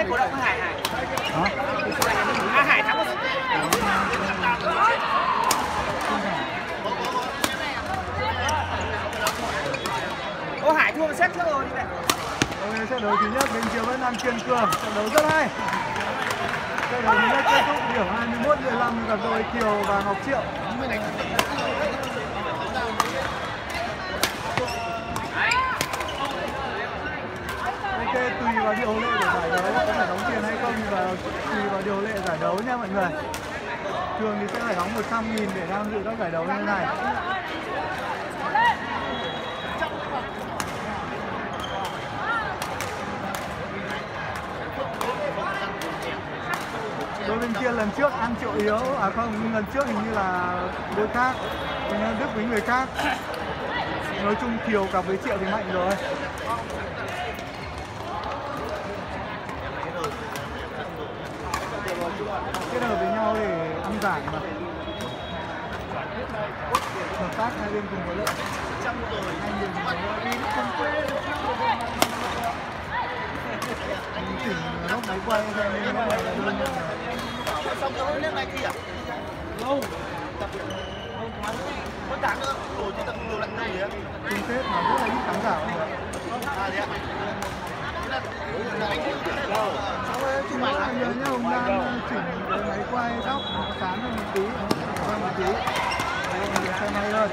cổ động với Hải. Hả? Hải thắng. Ô Hải thua xét trước rồi đi mẹ. Ok, trận đấu thứ nhất bên Kiều vẫn đang kiên cường, trận đấu rất hay. Trận đấu thứ nhất kết thúc điểm 21-15 cặp đôi Kiều và Ngọc Triệu. Ok, tùy vào điều lệ của giải đấu có phải đóng tiền hay không và tùy vào điều lệ giải đấu nha mọi người. Thường thì sẽ phải đóng 100.000 để tham dự các giải đấu như thế này. Đôi bên kia lần trước ăn Triệu yếu, à không, nhưng lần trước hình như là đôi khác, Đức với người khác. Nói chung Kiều cặp với Triệu thì mạnh rồi. Kết hợp với nhau để ăn giải mà. Hợp tác hai bên cùng có lợi. Hai bên cùng có lợi. Mình chỉnh góc máy quay cho nên nó là đơn giản. Xong rồi lên này kìa. Lâu. Có tháng nữa, rồi chúng ta không đồ lạnh này á. Chung kết mà rất là ít khán giả mọi người. À đấy ạ. Chúng ta nhớ nhá, Hồng đang chỉnh cái máy quay tóc sáng hơn một tí, hơn một tí. Để mình xem hay hơn.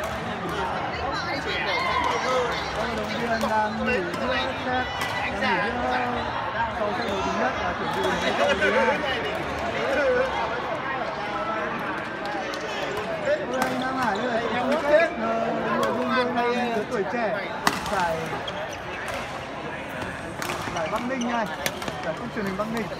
Các vận động viên đang nghỉ giữa set, nghỉ giữa sau trận đấu thứ nhất và chuẩn bị đến trận đấu thứ hai. Anh Nam Hải đây là trận chung kết nội dung đôi nam lứa tuổi trẻ giải Bắc Ninh này, giải cúp truyền hình Bắc Ninh.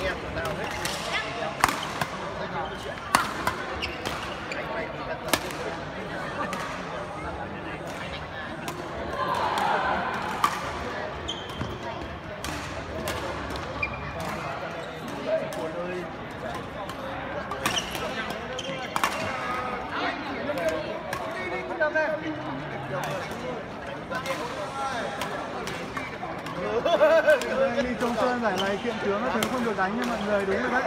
Ly Trung Sơn giải này kiện tướng nó thường không được đánh nha mọi người, đúng rồi đấy.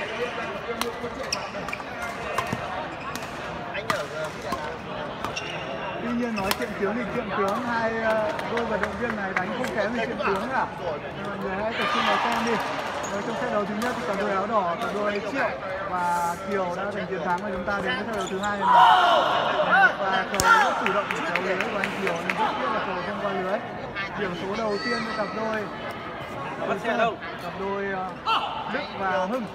Tuy nhiên nói kiện tướng thì kiện tướng, hai đôi vận động viên này đánh không kém gì kiện tướng cả. Mọi người hãy tập trung vào xem đi. Trong trận đấu thứ nhất thì cả đôi áo đỏ, cả đôi Triệu và Kiều đã giành chiến thắng và chúng ta đến với trận đấu thứ hai này. Và cầu rất chủ động kéo lưới của anh Kiều nhưng rất tiếc là cầu không qua lưới. Điểm số đầu tiên cho cặp đôi cặp đôi Đức và Hưng.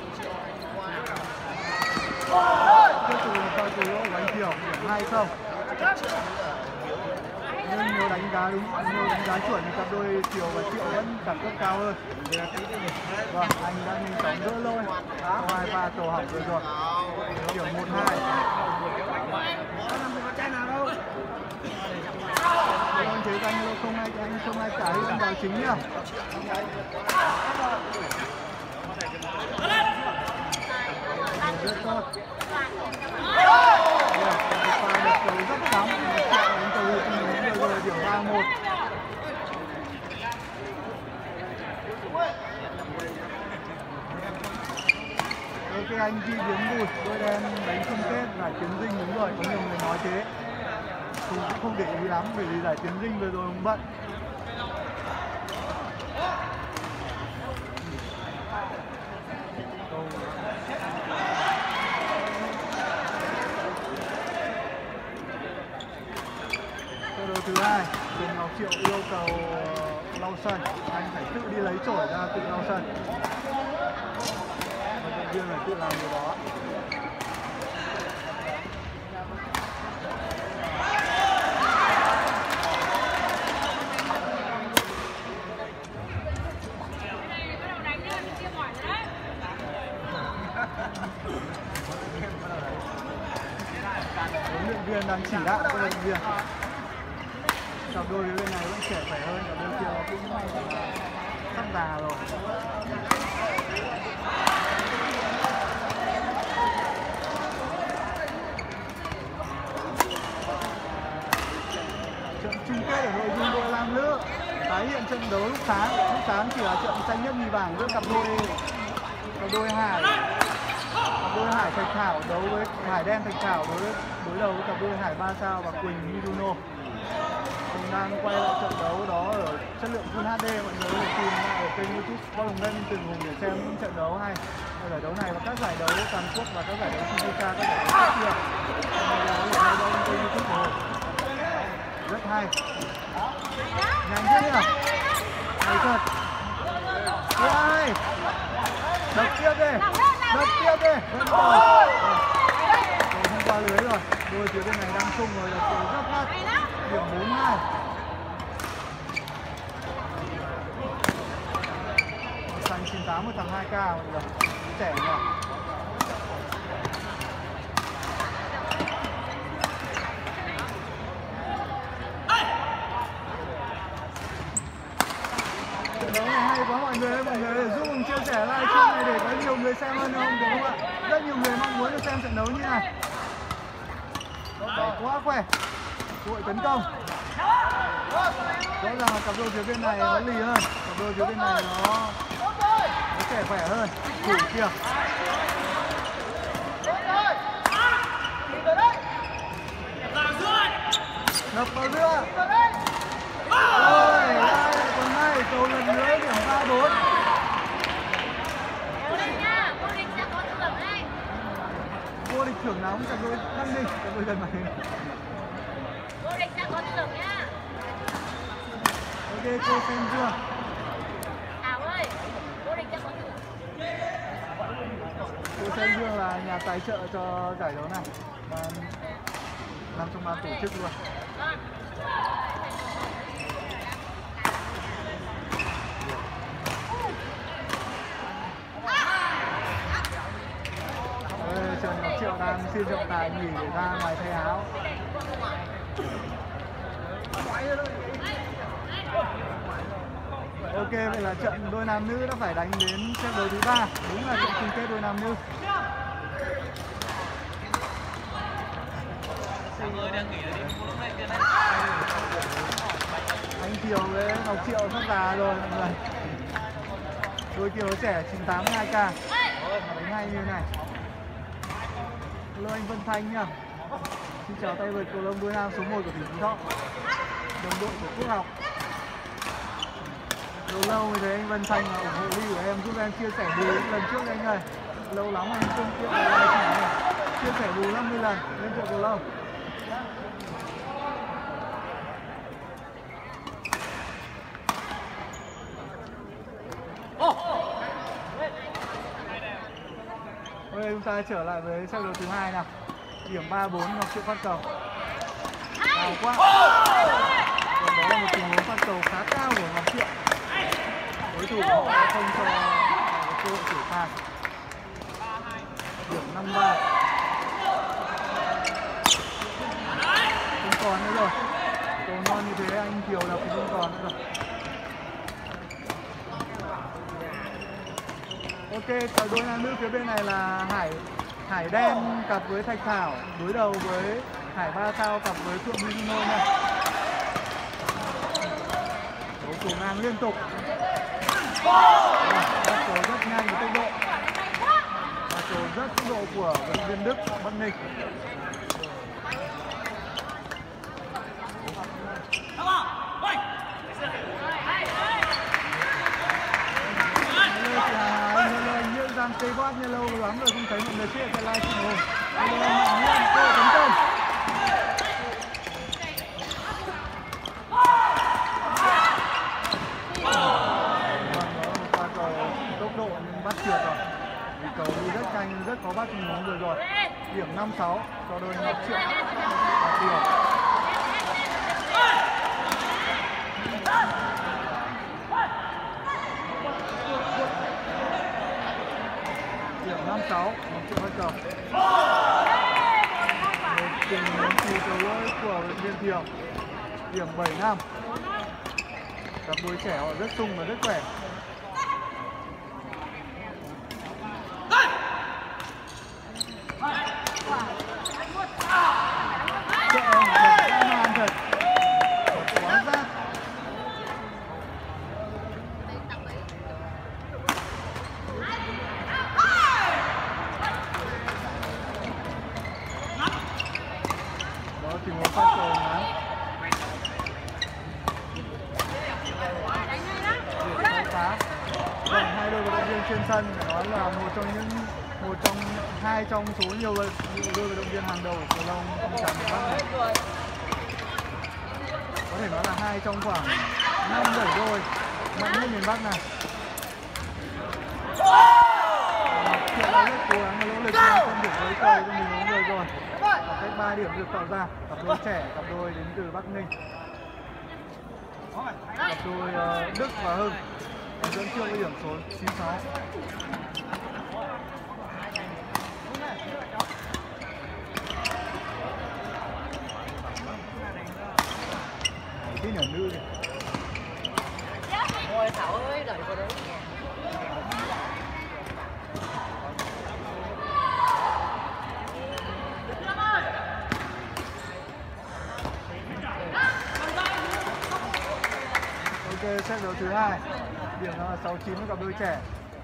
Tiếp tục là pha cầu lỗ của anh Kiều, điểm 2-0. Nhưng nếu đánh giá đúng, nếu đánh giá chuẩn thì cặp đôi Kiều và Triệu vẫn đẳng cấp cao hơn. Vâng, anh đã nhanh chóng đỡ lôi sau hai pha tổ hỏng vừa rồi. Điểm 1-2. Anh thấy anh không ai cả anh vào chính nhá. Rất tốt. Pha được cầu rất trắng, đánh cầu vừa rồi điểm 3-1. Ok, anh ghi điểm bụt, đôi đen đánh chung kết giải Tiến Dinh, đúng rồi, có nhiều người nói thế. Cũng không để ý lắm bởi vì giải Tiến Dinh vừa rồi ông bận. Trận đấu thứ hai, Trần Ngọc Triệu yêu cầu lau sân, anh phải tự đi lấy chổi ra tự lau sân. Vận động viên phải tự làm điều đó. Huấn luyện viên đang chỉ đạo các vận động viên. Cặp đôi bên này vẫn trẻ khỏe hơn, cặp đôi kia cũng sắp già rồi. Trận chung kết ở nội dung đôi nam nữ tái hiện trận đấu lúc sáng chỉ là trận tranh nhất nhì bảng giữa cặp đôi cặp đôi Hải Thạch Thảo đấu với Hải Đen Thạch Thảo đối đầu với cặp đôi Hải Ba Sao và Quỳnh Mizuno. Mình đang quay lại trận đấu đó ở chất lượng Full HD, mọi người có thể tìm lại ở kênh YouTube Võ Đồng Bên Từng Hùng để xem những trận đấu hay. Giải đấu này và các giải đấu toàn quốc và các giải đấu Suzuka, các giải đấu khác kia. Hiện nay đây kênh YouTube của rất hay. Nhanh thế nhỉ? Hay thật. Hai. Đập tiếp đi. Vẫn còn. Không qua lưới rồi. Đôi phía bên này đang chung rồi, là rất phát. Điểm 4-2. Xanh 98 với thằng 2K rồi. Trẻ nhỉ. Trận đấu này hay quá mọi người ơi, giúp mình chia sẻ livestream này để có nhiều người xem hơn không, đúng không ạ? Rất nhiều người mong muốn được xem trận đấu như này. Đấy, quá khỏe. Cơ hội tấn công. Rõ ràng là cặp đôi phía bên này nó lì hơn, cặp đôi phía bên này nó trẻ khỏe hơn. Thủ kìa. Đập vào giữa. Ôi, lại còn hay, cầu lần nữa điểm 3-4. Vô địch thưởng nóng cặp đôi Đăng Ninh, cặp đôi gần này. Vô địch sẽ có thưởng nhá. Ok, cô xem chưa? Thảo ơi, vô địch sẽ có thưởng. Cô xem chưa là nhà tài trợ cho giải đấu này và nằm trong ban tổ chức luôn. Trần Ngọc Triệu đang xin trọng tài nghỉ để ra ngoài thay áo. Ok, vậy là trận đôi nam nữ đã phải đánh đến set đấu thứ 3, đúng là trận chung kết đôi nam nữ. Anh Kiều với Ngọc Triệu sắp già rồi mọi người. Đôi Kiều trẻ 98 2K. Đánh hay như này. Hello anh Vân Thanh nha. Xin chào tay vợt cầu lông đôi nam số 1 của tỉnh Phú Thọ, đồng đội của Quốc Học. Lâu mới thấy anh Vân Thanh là ủng hộ đi của em, giúp em chia sẻ bù lần trước anh ơi. Lâu lắm anh không tiếp cái livestream này. Chia sẻ bù 50 lần lên trận cầu lông. Ok, chúng ta trở lại với set đấu thứ 2 nào. Điểm 3-4 Ngọc Triệu phát cầu. Cao quá. Còn đó là một tình huống phát cầu khá cao của Ngọc Triệu. Đối thủ họ không cho cơ hội xử phạt. Điểm 5-3. Không còn nữa rồi. Cầu ngon như thế anh Kiều đập thì không còn nữa rồi. Ok, cặp đôi nam nữ phía bên này là Hải Đen cặp với Thạch Thảo đối đầu với Hải Ba Sao cặp với Phượng Mizuno nha. Đấu thủ ngang liên tục. Phát cầu rất nhanh với tốc độ. Phát cầu rất tốc độ của vận động viên Đức Bắc Ninh. Giang cây bóp như lâu lắm rồi không thấy mọi người chia sẻ like trên hồ. Hello Mạnh Nhiên, cơ hội tấn công. Pha cầu tốc độ nhưng bắt trượt rồi. Vì cầu đi rất nhanh, rất khó bắt tình huống rồi. Điểm 5-6 cho đôi Ngọc Triệu và Kiều. Điểm 5-6, Ngọc Triệu phát cầu. Một tình huống trừ cầu lỗi của vận động viên Thiều. Điểm 7-5. Cặp đôi trẻ họ rất sung và rất khỏe. trên sân phải nói là một trong hai trong số nhiều đôi vận động viên hàng đầu của cầu lông phong trào miền Bắc này. Có thể nói là hai trong khoảng 5-7 đôi mạnh nhất miền Bắc này. Thiện đã rất cố gắng và nỗ lực nhưng không được với cây cho mình uống người rồi. Và cách 3 điểm được tạo ra, cặp đôi trẻ, cặp đôi đến từ Bắc Ninh, cặp đôi Đức và Hưng dẫn trước với điểm số 9-6. Cái nhỏ nữ kìa. Ôi Thảo ơi, đẩy vào đấy. Ok, set đấu thứ 2. Điểm là 6-9 với cặp đôi trẻ.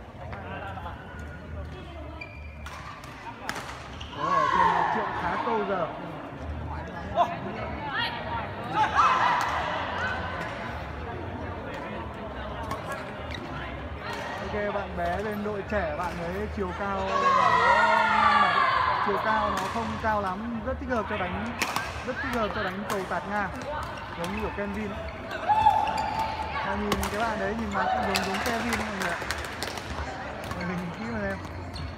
Ở trên Triệu khá câu giờ. Ok, bạn bé bên đội trẻ, bạn ấy chiều cao nó không cao lắm, rất thích hợp cho đánh cầu tạt ngang, giống như của Kevin. Nhìn cái bạn đấy nhìn mặt cũng giống Kevin mọi người ạ. Mình nhìn kỹ vào em.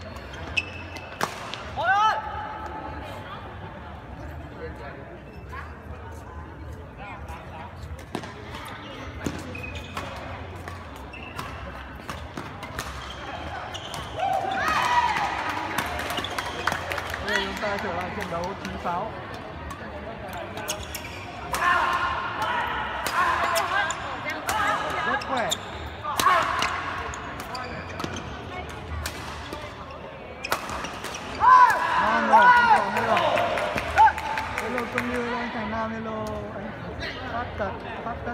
Bây giờ chúng ta trở lại trận đấu 9-6. Rất khỏe. Ngon rồi, không còn nữa. Hello Công Như, hello anh Thành Nam, hello anh Phát Tật.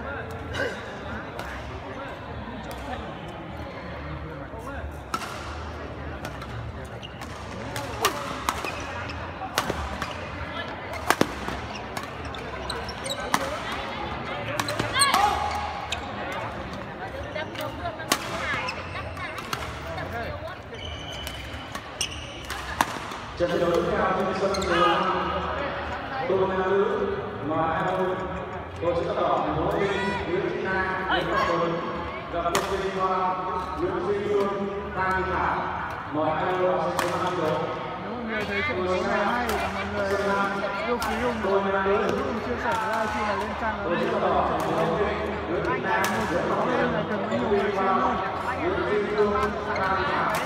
Trận thi đấu tiếp theo trên sân trường đôi nam nữ M20, đội chữ thập đỏ thành phố Hồ Chí Minh, Nguyễn Thị Nga, Nguyễn Ngọc Tuấn gặp đội chữ thập hoa Nguyễn Duy Phương, Phan Thị Thảo. M20 học sinh số 5 đấu. Nếu mọi người thấy trận đấu này hay thì mọi người yêu quý ủng hộ mình chia sẻ cái livestream này lên trang là trận đấu một trận đấu lên là cần nhiều người xem hơn. Nguyễn Duy Phương, Phan Thị Thảo.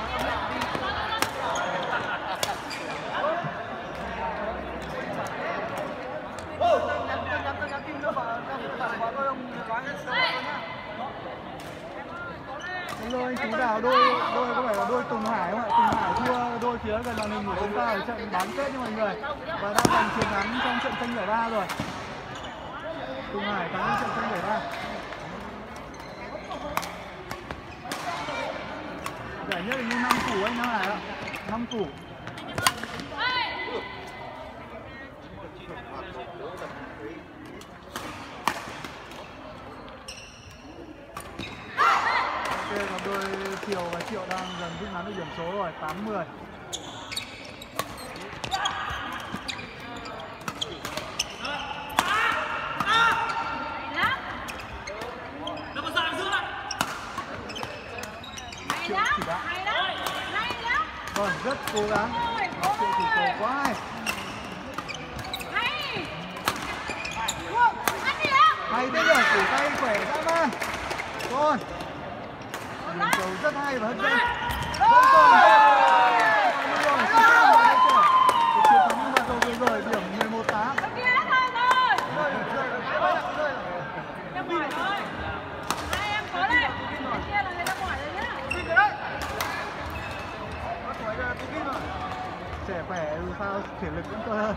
Hello anh Tú Đào, đôi có phải là đôi Tùng Hải không ạ? Tùng Hải thua đôi phía gần màn hình của chúng ta ở trận bán kết nha mọi người, và đã giành chiến thắng trong trận tranh giải ba rồi. Tùng Hải thắng trận tranh giải ba. Giải nhất hình như 5 củ anh Nam Hải ạ, 5 củ. Ok, cặp đôi Kiều và Triệu đang dần rút ngắn được điểm số rồi, 8-10. Triệu chỉ đạo. Vâng, rất cố gắng. Triệu thủ cầu quá hay. Hay thế nhỉ, cổ tay khỏe dã man. Rồi. Điểm cầu rất hay và hấp dẫn. Vẫn còn. Chiến thắng và cầu vừa rồi, điểm 11-8. Trẻ khỏe dù sao thể lực vẫn tốt hơn.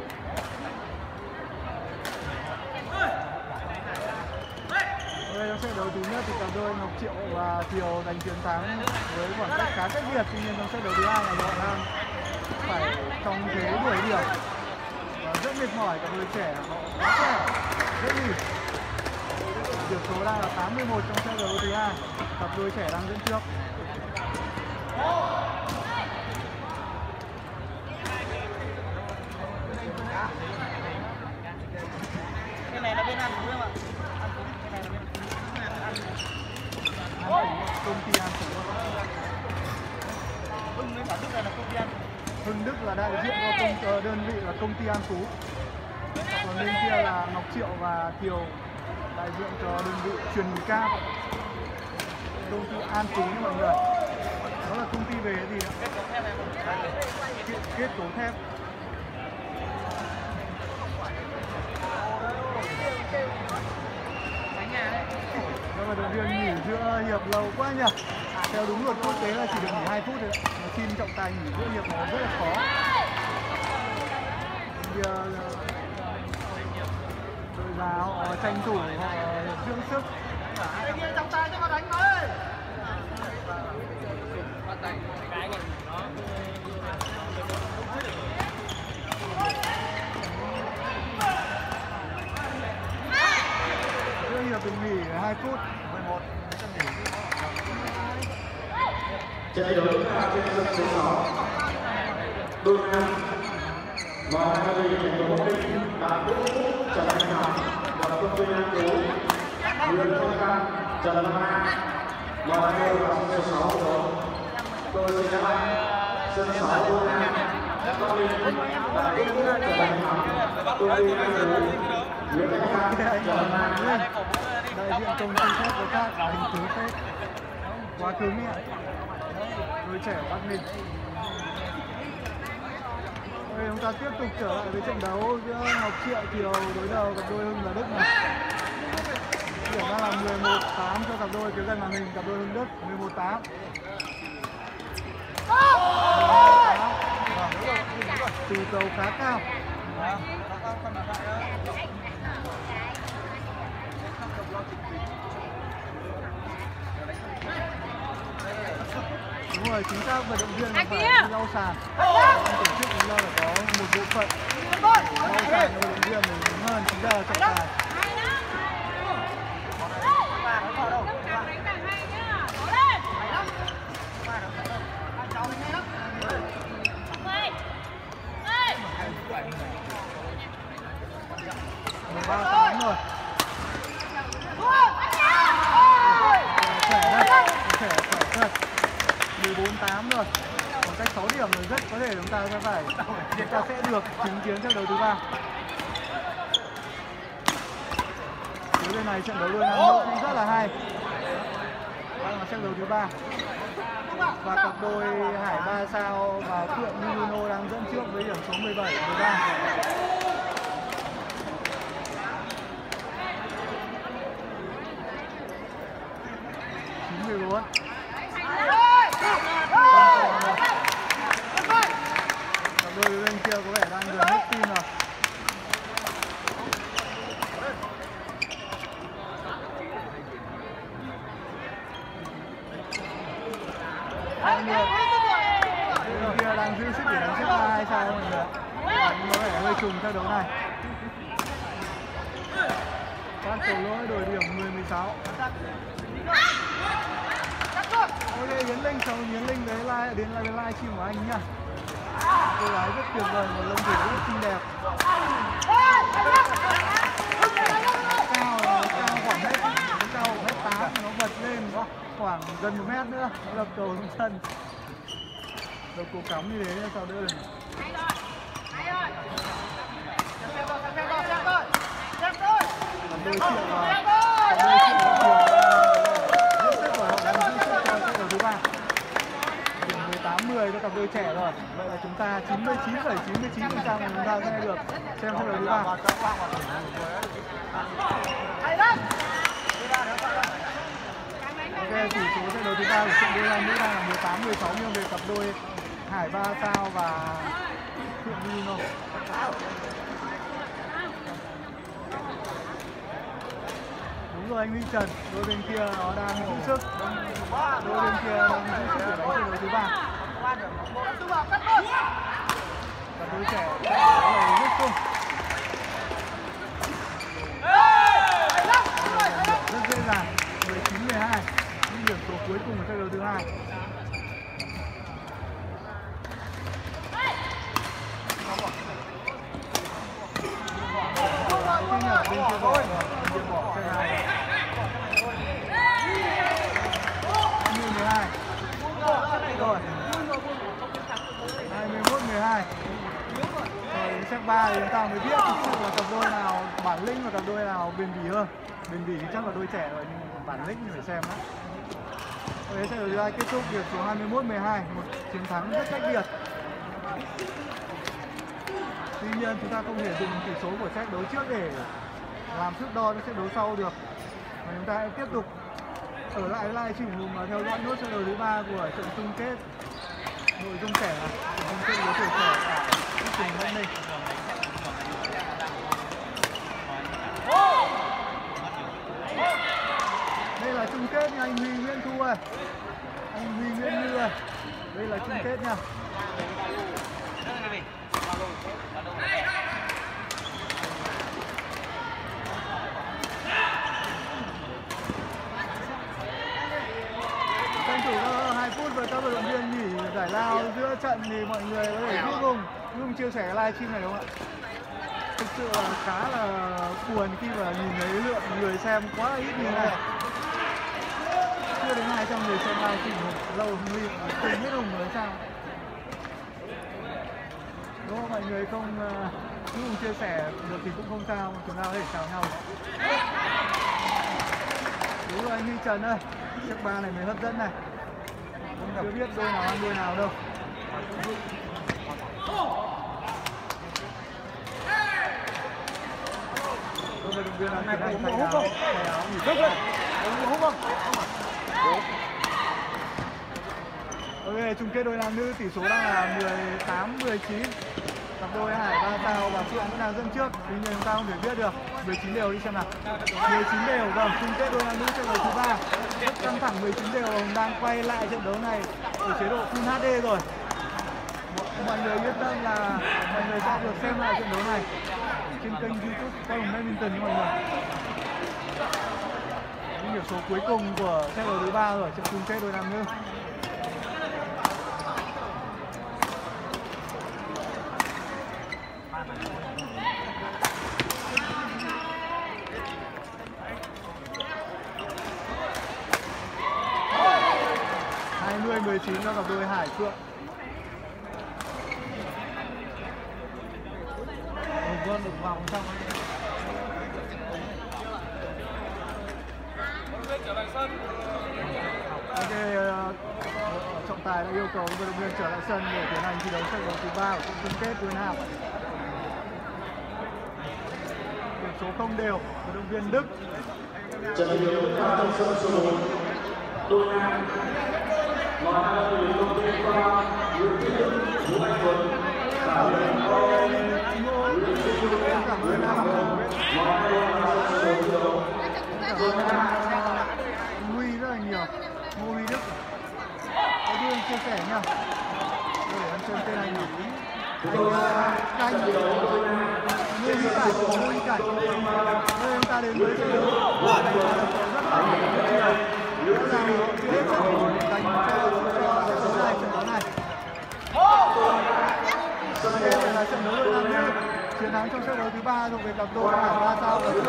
Trong set đấu thứ nhất thì cặp đôi Ngọc Triệu và Kiều giành chiến thắng với khoảng cách khá cách biệt. Tuy nhiên trong set đấu thứ hai là họ đang phải trong thế đuổi điểm và rất mệt mỏi. Cặp đôi trẻ họ quá khỏe, rất nhỉ. Điểm số đang là 8-11 trong set đấu thứ hai. Cặp đôi trẻ đang dẫn trước. Cái này là bên ăn đúng không ạ? Cái này là bên công ty An Phú. Hưng với cả Đức này là công ty An Phú. Hưng Đức là đại diện của đơn vị là công ty An Phú. Còn bên kia là Ngọc Triệu và Kiều đại diện cho đơn vị truyền cáp công ty An Phú mọi người. Đó là công ty về cái gì đó? Kết cấu thép. Các vận động viên nghỉ giữa hiệp lâu quá nhỉ. Theo đúng luật quốc tế là chỉ được nghỉ 2 phút thôi. Mà xin trọng tài nghỉ giữa hiệp nó rất là khó. Đội già họ tranh thủ, họ dưỡng sức. Trọng tài cho họ đánh ơi. Giữa hiệp được nghỉ 2 phút. 11. Trận thi đấu tiếp theo trên sân số 6, đôi nam và hai đội tuyển của Bắc Ninh Đặng Quốc Phúc, Trần Anh Ngọc và công viên An Phú, Nguyễn Thanh Căn, Trần Văn An và hai đội vào sân số 6 của tôi xin đáp lại sân 6 đôi nam Bắc Ninh Đặng Quốc Phúc, Trần Anh Ngọc, công viên An Phú, Nguyễn Thanh Căn, Trần Văn An. Đại diện công ty thép với các thành cứng phết. Quá cứng nhỉ. Đôi trẻ Bắc Ninh. Rồi chúng ta tiếp tục trở lại với trận đấu giữa Ngọc Triệu Kiều đối đầu cặp đôi Hưng và Đức này. Điểm đang là 11-8 cho cặp đôi phía gần màn hình, cặp đôi Hưng Đức 11-8. Tỷ cầu khá cao. Đúng rồi, chính xác, vận động viên phải đi lau sàn. Tổ chức chúng ta là có một bộ phận lau sàn cho vận động viên mình đúng hơn, chính ra là trọng tài. Ba tám rồi. Trẻ thật. 14-8 rồi. Còn cách 6 điểm rồi, rất có thể chúng ta sẽ được chứng kiến trận đấu thứ 3. Phía bên này trận đấu đôi nam nữ cũng rất là hay. Đây là trận đấu thứ 3. Và cặp đôi Hải Ba Sao và Phượng Yuno đang dẫn trước với điểm số 17-13. Đôi bên kia có vẻ đang gần hết pin rồi. Bên kia đang giữ sức để đánh xếp 2 sao mọi người. Có vẻ hơi trùng theo đấu này. Phát cầu lỗi đổi điểm 10-16. Ok, Yến Linh, chào mừng Yến Linh đến livestream của anh nhá. Cô gái rất tuyệt vời, một lông thủy rất xinh đẹp. Cao khoảng mét 8, nó bật lên khoảng gần 1 mét nữa, nó lập cầu xuống sân. Đầu cổ cắm như thế sao đỡ được. Còn đôi Triệu và điểm 18-10 cho cặp đôi trẻ rồi. Vậy là chúng ta 99,99% là chúng ta sẽ được xem trận đấu thứ 3. Ok, tỷ số trận đấu thứ 3 của trận đôi nam nữ đang là 18-16 nghiêng về cặp đôi Hải Ba Sao và Phượng Yuno. Đúng rồi anh Minh Trần, đôi bên kia nó đang giữ sức. Đôi bên kia đang giữ sức để đánh trận đấu thứ 3. Và đôi trẻ là rất cung. Rất dễ dàng, 19-12. Những điểm số cuối cùng của trận đấu thứ 2. rồi. 21-12. Rồi đến set 3 thì chúng ta mới biết thực sự là cặp đôi nào bản lĩnh và cặp đôi nào bền bỉ hơn. Bền bỉ thì chắc là đôi trẻ rồi, nhưng bản lĩnh thì phải xem đó. Đấy sẽ được kết thúc điểm số 21-12, một chiến thắng rất cách biệt. Tuy nhiên chúng ta không thể dùng tỷ số của set đấu trước để làm thước đo cho set đấu sau được. Và chúng ta sẽ tiếp tục ở lại livestream và theo dõi nốt set đấu thứ 3 của trận chung kết nội dung trẻ này, trận chung kết lứa tuổi trẻ tại trường Bắc Ninh. Đây là chung kết nha anh Huy Nguyễn Thu ơi, anh Huy Nguyễn Như ơi, đây là chung kết nha. Tranh thủ 2 phút và các vận động viên nghỉ giải lao giữa trận thì mọi người có thể giúp Hùng chia sẻ livestream này đúng không ạ? Thực sự là khá là buồn khi mà nhìn thấy lượng người xem quá là ít như thế này. Chưa đến 200 người xem livestream Hùng, lâu Hùng Huy từng biết Hùng nói sao. Đúng không, mọi người không Hùng chia sẻ được thì cũng không sao, chúng ta có thể chào nhau. Đúng rồi anh Huy Trần ơi, chiếc 3 này mới hấp dẫn này. Chưa biết đôi nào ăn đôi nào đâu. Đôi vận động viên đang tiến hành thay áo nghỉ phép. Ok, chung kết đôi nam nữ tỷ số đang là 18-19. Cặp đôi Hải Ba Sao và Phượng vẫn đang dẫn trước, tuy nhiên ta không thể biết được. 19 đều đi xem nào. 19 đều, vâng, chung kết đôi nam nữ trận đấu thứ 3. Rất căng thẳng, 19 đều. Hồng đang quay lại trận đấu này ở chế độ Full HD rồi. Mọi người yên tâm là mọi người sẽ được xem lại trận đấu này trên kênh YouTube của Hồng Badminton mọi người. Những điểm số cuối cùng của trận đấu thứ 3 rồi, trận chung kết đôi nam nữ. cho cặp đôi Hải Phượng. Vâng, được vào trong. Ok, trọng tài đã yêu cầu vận động viên trở lại sân để tiến hành thi đấu trận đấu thứ 3 của trận chung kết đôi nam. Điểm số không đều, vận động viên Đức. Trận thi đấu trong sân số 4 đôi nam là hai vận động viên qua Nguyễn Thị Đức, Vũ Anh Tuấn và Nguyễn Thị Đức. Cảm ơn Nam Huy rất là nhiều. Ngô Huy Đức có đưa chia sẻ nha. Để em xem tên này nhỉ. Canh Ngô Huy Cảnh, Ngô Huy Cảnh. Đây chúng ta đến với trận đấu rất là nhiều. Rất là nhiều chia hết dành cho trận đấu này, trận đấu này. Đây là trận đấu đội nam nữ. Chiến thắng trong trận đấu thứ 3 thuộc về cặp đôi Hải Ba Sao và